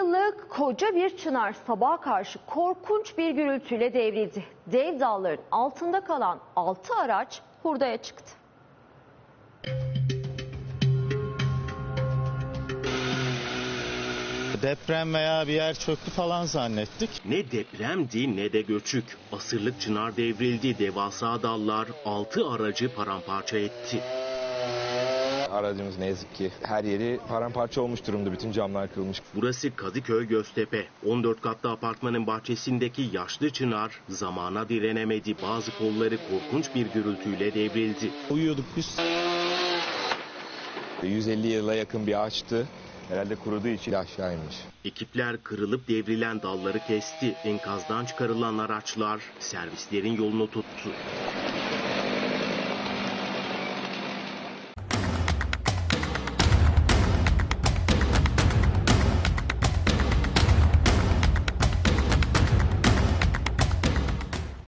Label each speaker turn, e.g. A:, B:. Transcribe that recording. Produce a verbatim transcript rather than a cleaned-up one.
A: yıllık koca bir çınar sabaha karşı korkunç bir gürültüyle devrildi. Dev dalların altında kalan altı araç hurdaya çıktı.
B: Deprem veya bir yer çöktü falan zannettik.
C: Ne depremdi ne de göçük. Asırlık çınar devrildi. Devasa dallar altı aracı paramparça etti.
D: Aracımız ne yazık ki her yeri paramparça olmuş durumda. Bütün camlar kırılmış.
C: Burası Kadıköy Göztepe. on dört katlı apartmanın bahçesindeki yaşlı çınar zamana direnemedi. Bazı kolları korkunç bir gürültüyle devrildi.
B: Uyuyorduk biz.
D: yüz elli yıla yakın bir ağaçtı. Herhalde kuruduğu için aşağı inmiş.
C: Ekipler kırılıp devrilen dalları kesti. Enkazdan çıkarılan araçlar servislerin yolunu tuttu.